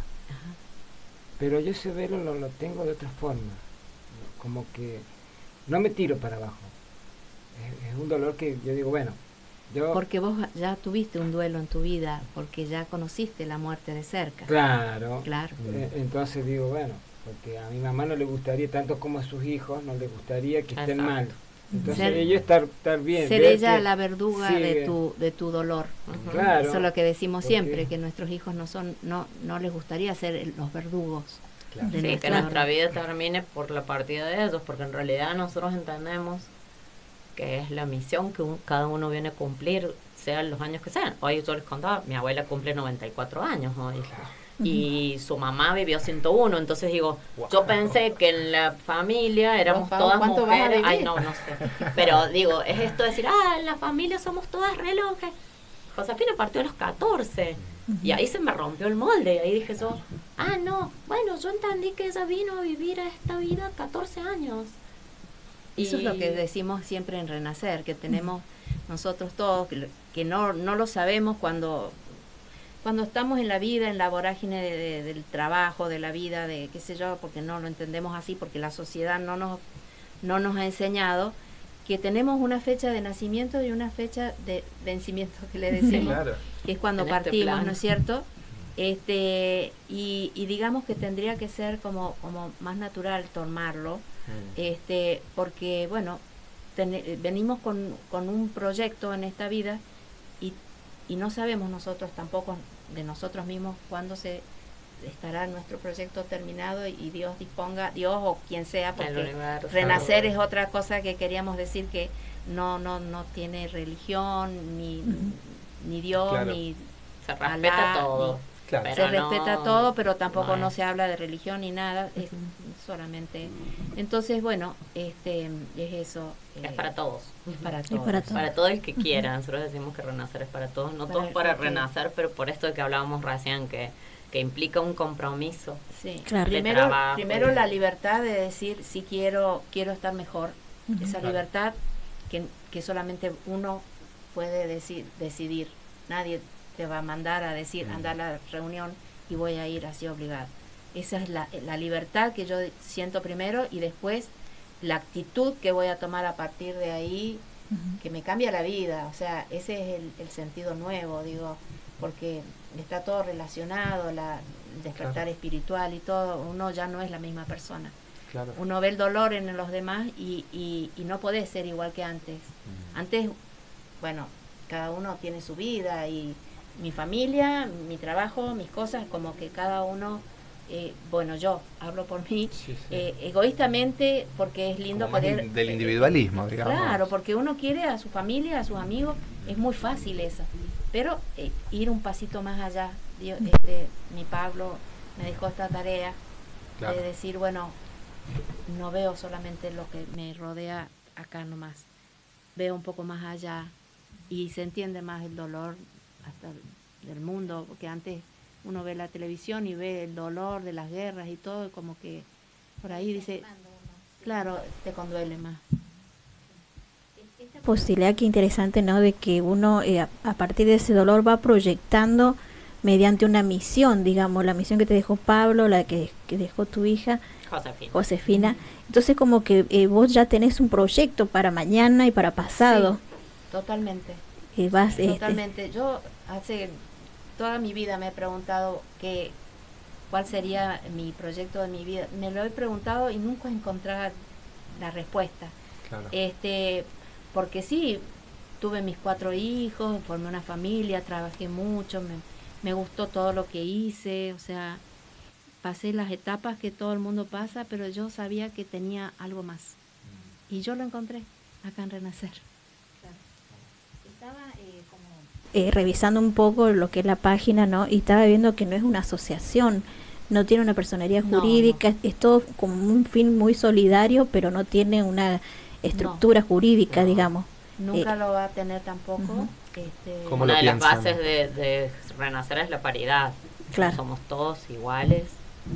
Pero yo ese duelo lo, lo tengo de otra forma. Como que no me tiro para abajo. Es, es un dolor que yo digo, bueno, yo... Porque vos ya tuviste un duelo en tu vida, porque ya conociste la muerte de cerca. Claro. Claro. Eh, Entonces digo, bueno, porque a mi mamá no le gustaría, tanto como a sus hijos, no le gustaría que estén Exacto. mal. Entonces Ser- ellos estar, estar bien. Ser ver ella que- la verduga sí, de tu de tu dolor. Ujú. Claro. Eso es lo que decimos Porque- siempre, que nuestros hijos no son no no les gustaría ser el- los verdugos. Claro. de Sí, que nuestra nuestra dolor. vida termine por la partida de ellos, porque en realidad nosotros entendemos que es la misión que un- cada uno viene a cumplir, sean los años que sean. Hoy yo les contaba, mi abuela cumple noventa y cuatro años hoy. Y su mamá vivió ciento uno, entonces digo, yo pensé que en la familia éramos Pau, todas ¿cuánto vas a mujeres. Ay, vivir? no, no sé. Pero digo, es esto de decir, ah, en la familia somos todas relojes. Josefina partió a los catorce. Y ahí se me rompió el molde. Y ahí dije yo, ah, no, bueno, yo entendí que ella vino a vivir a esta vida catorce años. Eso es lo Y- que decimos siempre en Renacer, que tenemos nosotros todos, que, lo- que no, no lo sabemos cuando, cuando estamos en la vida, en la vorágine de- de- del trabajo, de la vida, de qué sé yo, porque no lo entendemos así, porque la sociedad no nos, no nos ha enseñado que tenemos una fecha de nacimiento y una fecha de vencimiento, que le decimos, Claro. que es cuando En este partimos, plano. ¿no es cierto? Este, y, y digamos que tendría que ser como, como más natural tomarlo, este, porque bueno, ten- venimos con, con un proyecto en esta vida y, y no sabemos nosotros tampoco de nosotros mismos cuándo se estará nuestro proyecto terminado y Dios disponga, Dios o quien sea, El porque universo. renacer es otra cosa que queríamos decir, que no no no tiene religión ni, ni Dios Claro. ni Se respeta Alá, todo. Claro. Pero se no- respeta todo, pero tampoco no no, es. se habla de religión ni nada, es solamente. Entonces, bueno, este es eso. Es eh, para todos. Es para Es todos. para todos. Para todo el que quiera. Nosotros decimos que renacer es para todos. No Para todos el para que- renacer, pero por esto de que hablábamos recién, que, que implica un compromiso. Sí. Claro. De Primero, trabajo, primero de- la libertad de decir si quiero quiero estar mejor. Ujú. Esa Claro. libertad que, que solamente uno puede deci- decidir. Nadie te va a mandar a decir, anda a la reunión y voy a ir así obligado. Esa es la, la libertad que yo siento primero, y después la actitud que voy a tomar a partir de ahí, Ujú. que me cambia la vida. O sea, ese es el, el sentido nuevo, digo, porque está todo relacionado, la, el despertar Claro. espiritual y todo. Uno ya no es la misma persona. Claro. Uno ve el dolor en los demás y, y, y no podés ser igual que antes. Antes, bueno, cada uno tiene su vida y mi familia, mi trabajo, mis cosas, como que cada uno, eh, bueno, yo hablo por mí, Sí, sí. eh, egoístamente, porque es lindo Como más poder... in- del individualismo, digamos. Claro, porque uno quiere a su familia, a sus amigos, es muy fácil eso, pero eh, ir un pasito más allá, Dios, este, mi Pablo me dejó esta tarea Claro. de decir, bueno, no veo solamente lo que me rodea acá nomás, veo un poco más allá y se entiende más el dolor hasta del mundo, porque antes uno ve la televisión y ve el dolor de las guerras y todo, y como que por ahí dice, claro, te conduele más. Posibilidad que interesante, ¿no? De que uno eh, a, a partir de ese dolor va proyectando mediante una misión, digamos, la misión que te dejó Pablo, la que, que dejó tu hija Josefina. Josefina. Entonces como que eh, vos ya tenés un proyecto para mañana y para pasado. Sí, totalmente. Y vas, este, Totalmente. Yo hace toda mi vida me he preguntado que, cuál sería mi proyecto de mi vida. Me lo he preguntado y nunca encontré la respuesta. Claro. Este, porque sí, tuve mis cuatro hijos, formé una familia, trabajé mucho, me, me gustó todo lo que hice, o sea, pasé las etapas que todo el mundo pasa, pero yo sabía que tenía algo más. Y yo lo encontré acá en Renacer. Estaba eh, como eh, revisando un poco lo que es la página, ¿no? Y estaba viendo que no es una asociación, no tiene una personería No, jurídica, no. es todo como un fin muy solidario, pero no tiene una estructura jurídica, No. digamos. Nunca Eh, lo va a tener tampoco. ujú. este, ¿Cómo Una lo de las piensan? bases de, de Renacer es la paridad. Claro. Somos todos iguales.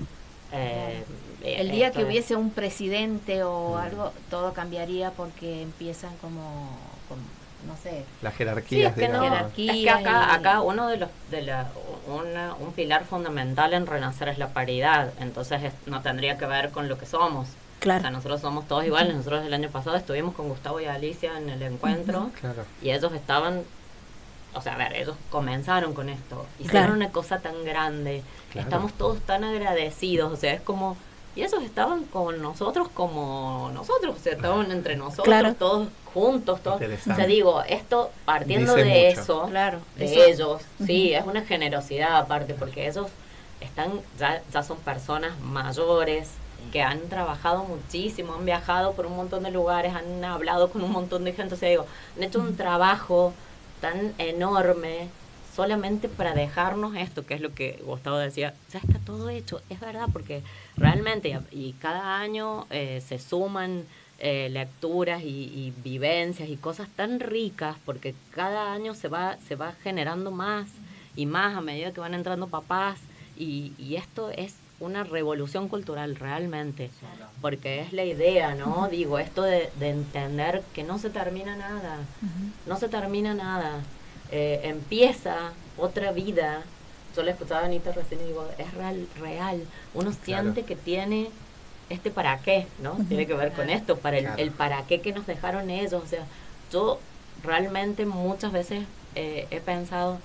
Eh, el día esto que es- hubiese un presidente o Mm. algo, todo cambiaría porque empiezan como, como no sé, Las Sí, jerarquías, es que no. digamos. Jerarquía. Es que acá, y- acá uno de los de la una, un pilar fundamental en Renacer es la paridad. Entonces es- no tendría que ver con lo que somos. O sea, Claro. nosotros somos todos iguales. Nosotros el año pasado estuvimos con Gustavo y Alicia en el encuentro Claro. y ellos estaban, o sea, a ver, ellos comenzaron con esto, hicieron Claro. una cosa tan grande, Claro. estamos todos tan agradecidos, o sea, es como, y ellos estaban con nosotros como nosotros, o sea, estaban entre nosotros, Claro. todos juntos, todos. O Interesante. sea, digo, esto partiendo Dice de mucho. eso, claro, de eso- ellos, sí, es una generosidad aparte, porque ellos están, ya, ya son personas mayores, que han trabajado muchísimo, han viajado por un montón de lugares, han hablado con un montón de gente, o sea, digo, han hecho un trabajo tan enorme solamente para dejarnos esto, que es lo que Gustavo decía, ya está todo hecho, es verdad, porque realmente, y cada año eh, se suman eh, lecturas y, y vivencias y cosas tan ricas, porque cada año se va, se va generando más y más a medida que van entrando papás, y, y esto es una revolución cultural realmente, porque es la idea, ¿no? Digo, esto de, de entender que no se termina nada, no se termina nada, eh, empieza otra vida. Yo le escuchaba a Anita recién y digo, es real, real, uno siente que tiene este para qué, ¿no? Tiene que ver con esto, para el, Claro. el para qué que nos dejaron ellos, o sea, yo realmente muchas veces eh, he pensado,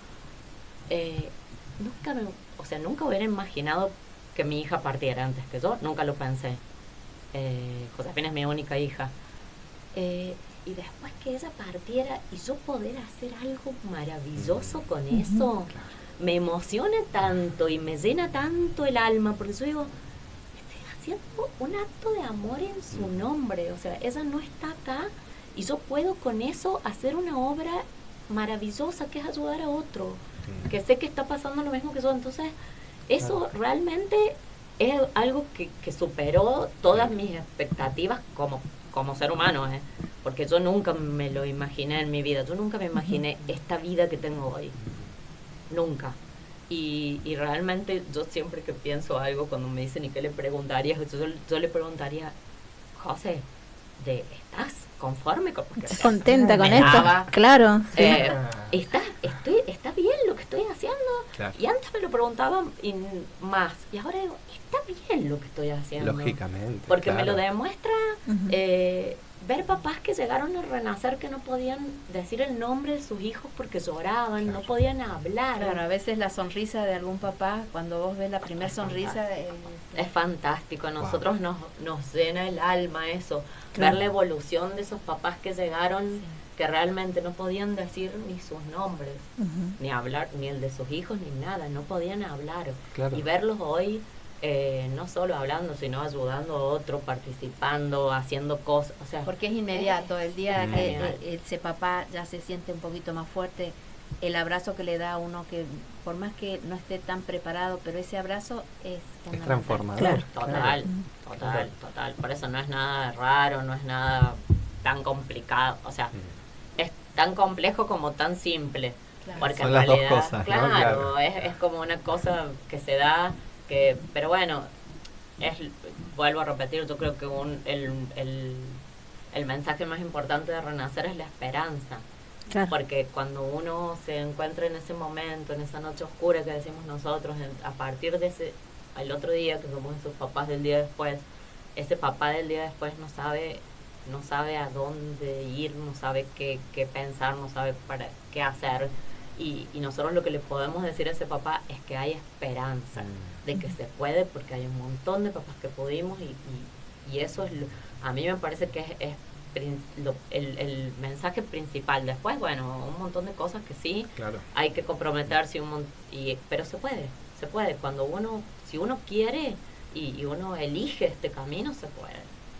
eh, nunca me, o sea, nunca hubiera imaginado que mi hija partiera antes que yo, nunca lo pensé. Eh, Josefina es mi única hija. Eh, y después que ella partiera y yo poder hacer algo maravilloso con eso, me emociona tanto y me llena tanto el alma, porque yo digo, estoy haciendo un acto de amor en su nombre, o sea, ella no está acá y yo puedo con eso hacer una obra maravillosa que es ayudar a otro, que sé que está pasando lo mismo que yo, entonces eso realmente es algo que, que superó todas mis expectativas como, como ser humano, ¿eh? Porque yo nunca me lo imaginé en mi vida, yo nunca me imaginé esta vida que tengo hoy, nunca. Y, y realmente yo siempre que pienso algo, cuando me dicen, ¿y qué le preguntarías? Yo, yo le preguntaría, José, de, ¿estás conforme con porque Contenta con me esto. daba, Claro, sí. eh, ¿está, estoy, ¿está bien lo que estoy haciendo? Claro. Y antes me lo preguntaban y más. Y ahora digo, está bien lo que estoy haciendo. Lógicamente. Porque me claro. lo demuestra Ujú. eh, ver papás que llegaron a renacer que no podían decir el nombre de sus hijos porque lloraban, no podían hablar. Claro, a veces la sonrisa de algún papá, cuando vos ves la primera sonrisa, eh, Es fantástico, a nosotros nos, nos llena el alma eso, Claro. ver la evolución de esos papás que llegaron que realmente no podían decir ni sus nombres, Ujú. ni hablar, ni el de sus hijos, ni nada, no podían hablar. Claro. Y verlos hoy, eh, no solo hablando, sino ayudando a otro, participando, haciendo cosas, o sea, Porque es inmediato, el día Mm. que Genial. eh, ese papá ya se siente un poquito más fuerte, el abrazo que le da a uno, que por más que no esté tan preparado, pero ese abrazo es Es fundamental. transformador. Claro. total, total, total. Por eso no es nada raro, no es nada tan complicado, o sea, es tan complejo como tan simple. Claro. Porque Son en las dos realidad, cosas, ¿no? claro, Claro. Es, es como una cosa que se da, que, pero bueno, es, vuelvo a repetir, yo creo que un, el, el, el mensaje más importante de Renacer es la esperanza. Claro. Porque cuando uno se encuentra en ese momento, en esa noche oscura que decimos nosotros, en- a partir de ese, al otro día, que somos esos papás del día después, ese papá del día después no sabe, no sabe a dónde ir, no sabe qué, qué pensar, no sabe para qué hacer. Y, y nosotros lo que le podemos decir a ese papá es que hay esperanza, de que se puede, porque hay un montón de papás que pudimos y, y, y eso es lo, a mí me parece que es, es prin- lo- el, el mensaje principal. Después, bueno, un montón de cosas que sí, Claro. hay que comprometerse, un mon- y, pero se puede, se puede. Cuando uno, si uno quiere y, y uno elige este camino, se puede.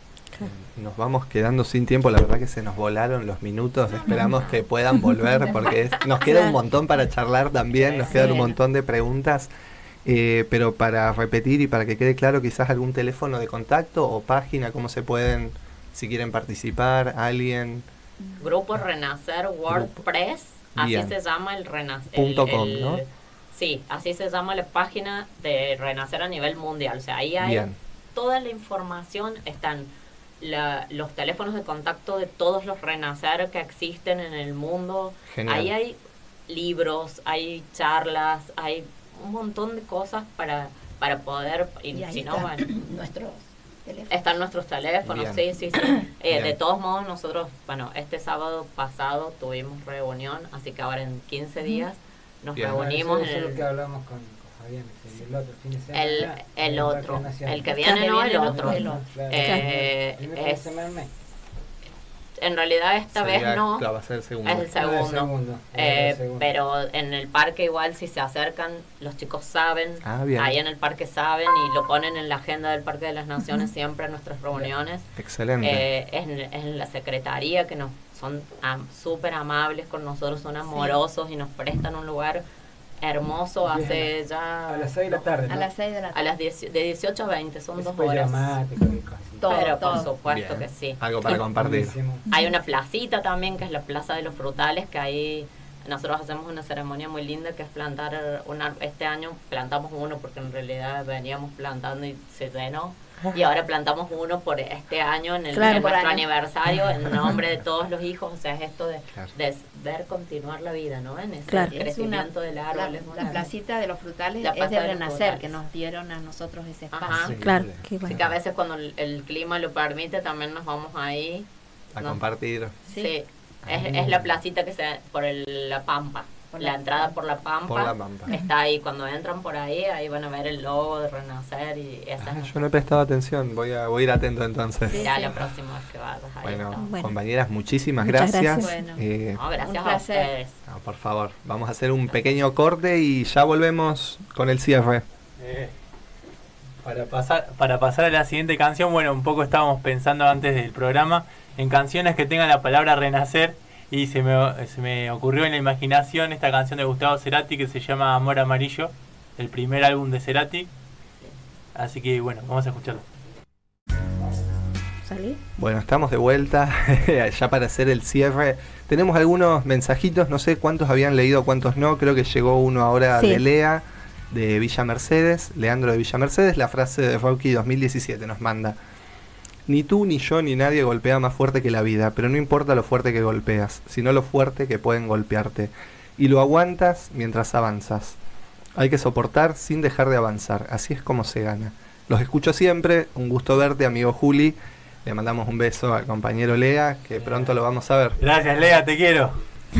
Nos vamos quedando sin tiempo, la verdad que se nos volaron los minutos, esperamos que puedan volver porque es- nos queda un montón para charlar también, nos quedan un montón de preguntas, eh, pero para repetir y para que quede claro quizás algún teléfono de contacto o página, cómo se pueden, si quieren participar, alguien, Grupo Renacer WordPress, así Bien. se llama el Renacer. Punto com, ¿no? Sí, así se llama la página de Renacer a nivel mundial. O sea, ahí hay Bien. toda la información, están la- los teléfonos de contacto de todos los Renacer que existen en el mundo. Genial. Ahí hay libros, hay charlas, hay un montón de cosas para, para poder, y, Y ahí si no, está bueno, nuestros teléfonos. están nuestros teléfonos, Bien. sí, sí, sí. Eh, Bien. de todos modos, nosotros, bueno, este sábado pasado tuvimos reunión, así que ahora en quince días nos Bien. reunimos Eso en es lo el, que hablamos con, con Fabián, que el otro fin de semana. el, en el Parque otro, Nacional. el que El viene, que no viene, el no, otro. el otro. Claro. Eh, Primer fin de es- semana del mes. En realidad esta Sería- vez no, claro, va a ser el segundo. es el segundo. segundo, Eh, el segundo. pero en el parque igual si se acercan, los chicos saben, Ah, bien. ahí en el parque saben y lo ponen en la agenda del Parque de las Naciones siempre en nuestras reuniones. Excelente. Eh, es, en, es en la secretaría que nos son am- súper amables con nosotros, son amorosos y nos prestan un lugar hermoso Bien. hace ya A las seis de la tarde, ¿no? A las seis de la a tarde. las diez, de dieciocho a veinte, son Eso dos fue horas. llamático y cosas. Todo, Pero por todo. supuesto Bien. que sí. Algo para compartir. Buenísimo. Hay una placita también, que es la Plaza de los Frutales, que ahí nosotros hacemos una ceremonia muy linda, que es plantar un árbol. Este año plantamos uno, porque en realidad veníamos plantando y se llenó. Y ahora plantamos uno por este año, en, el, Claro, en por nuestro año. aniversario, en nombre de todos los hijos. O sea, es esto de, Claro. de ver continuar la vida, ¿no? En ese Claro. Es una, crecimiento del la, árbol. es la una- placita de los frutales La es plaza de de los Renacer, frutales. que nos dieron a nosotros ese espacio. Ajá. Sí, Claro, bien. qué Así bueno. que a veces cuando el, el clima lo permite, también nos vamos ahí. A no. compartir. Sí, Sí. Es, es la placita que se por el- la Pampa, Por la la- entrada por la Pampa. Por la Pampa. Está ahí, cuando entran por ahí, ahí van a ver el logo de Renacer y esa Ah, es yo no he prestado atención, voy a, voy a ir atento entonces. Sí. será la próxima vez que vayas. Ahí Bueno, está. Bueno. compañeras, muchísimas Muchas gracias. gracias. Bueno. Eh, No, gracias Un a placer. ustedes. no, por favor, vamos a hacer un pequeño corte y ya volvemos con el cierre. Eh, para pasar para pasar a la siguiente canción, bueno, un poco estábamos pensando antes del programa en canciones que tengan la palabra renacer y se me, se me ocurrió en la imaginación esta canción de Gustavo Cerati que se llama Amor Amarillo, el primer álbum de Cerati. Así que bueno, vamos a escucharlo. ¿Salí? Bueno, estamos de vuelta ya para hacer el cierre. Tenemos algunos mensajitos, no sé cuántos habían leído, cuántos no. Creo que llegó uno ahora Sí. de Lea, de Villa Mercedes, Leandro de Villa Mercedes. La frase de Rocky dos mil diecisiete nos manda: ni tú, ni yo, ni nadie golpea más fuerte que la vida, pero no importa lo fuerte que golpeas, sino lo fuerte que pueden golpearte. Y lo aguantas mientras avanzas. Hay que soportar sin dejar de avanzar, así es como se gana. Los escucho siempre, un gusto verte, amigo Juli. Le mandamos un beso al compañero Lea, que pronto lo vamos a ver. Gracias, Lea, te quiero.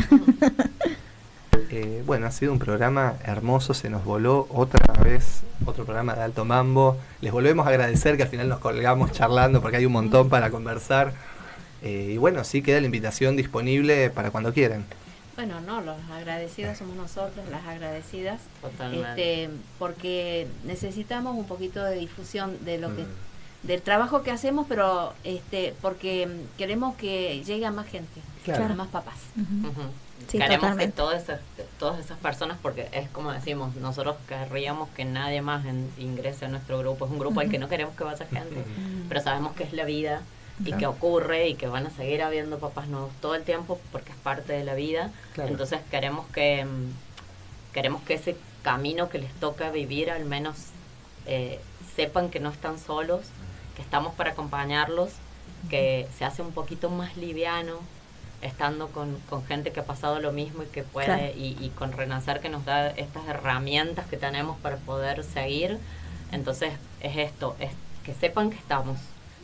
Eh, bueno, ha sido un programa hermoso, se nos voló otra vez, otro programa de Alto Mambo. Les volvemos a agradecer que al final nos colgamos charlando porque hay un montón para conversar. Eh, y bueno, sí queda la invitación disponible para cuando quieran. Bueno, no, los agradecidos somos nosotros, las agradecidas, Totalmente. este, porque necesitamos un poquito de difusión de lo que, Mm. del trabajo que hacemos, pero este, porque queremos que llegue a más gente, Claro. a más papás. Ujú. Ujú. Sí, Queremos totalmente. que todas esas, todas esas personas, porque es como decimos, nosotros querríamos que nadie más en- ingrese a nuestro grupo. Es un grupo al que no queremos que vaya gente, pero sabemos que es la vida y Claro. que ocurre y que van a seguir habiendo papás nuevos todo el tiempo porque es parte de la vida. Claro. Entonces queremos que mm, queremos que ese camino que les toca vivir al menos eh, sepan que no están solos, que estamos para acompañarlos, que se hace un poquito más liviano estando con, con gente que ha pasado lo mismo y que puede, Claro. y, y con Renacer que nos da estas herramientas que tenemos para poder seguir. Entonces es esto, es que sepan que estamos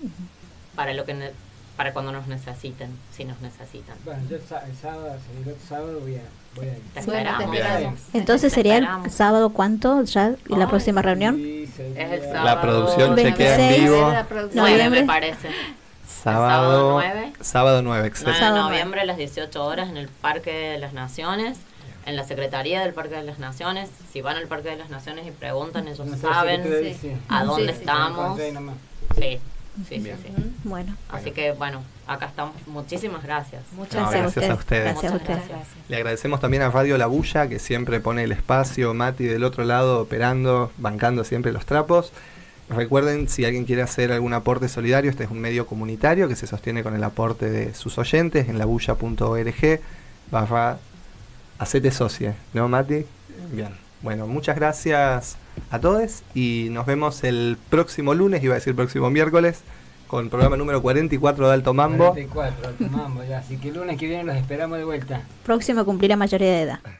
para lo que ne- para cuando nos necesiten, si nos necesitan. Bueno, yo el sábado, el otro sábado voy a, voy a ir. Te Bueno, te esperamos. esperamos. Entonces Te sería el esperamos. sábado cuánto ya la Ay, próxima reunión. Es el sábado. La producción chequea en veintiséis, vivo. La producción. nueve, Noviembre. me parece. Sábado, sábado nueve. sábado nueve, nueve excelente. de Sábado noviembre a las dieciocho horas en el Parque de las Naciones, en la Secretaría del Parque de las Naciones. Si van al Parque de las Naciones y preguntan, ellos No sé, saben sí, sí, sí. a dónde Sí, sí, sí. estamos. Ahí nomás. Sí, sí, sí, Bien. sí. Ujú. Bueno, Así que bueno, acá estamos. Muchísimas gracias. Muchas No, gracias. gracias a ustedes. Gracias a Muchas ustedes. gracias. Le agradecemos también a Radio La Bulla, que siempre pone el espacio, Mati del otro lado operando, bancando siempre los trapos. Recuerden, si alguien quiere hacer algún aporte solidario, este es un medio comunitario que se sostiene con el aporte de sus oyentes en labulla punto org barra hacete socie, ¿no, Mati? Bien, bueno, muchas gracias a todos y nos vemos el próximo lunes, iba a decir próximo miércoles, con el programa número cuarenta y cuatro de Alto Mambo. cuarenta y cuatro, Alto Mambo, ya. Así que el lunes que viene los esperamos de vuelta. próximo a cumplir la mayoría de edad.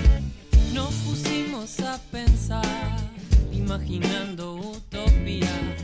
Nos pusimos a pensar, imaginando utopías.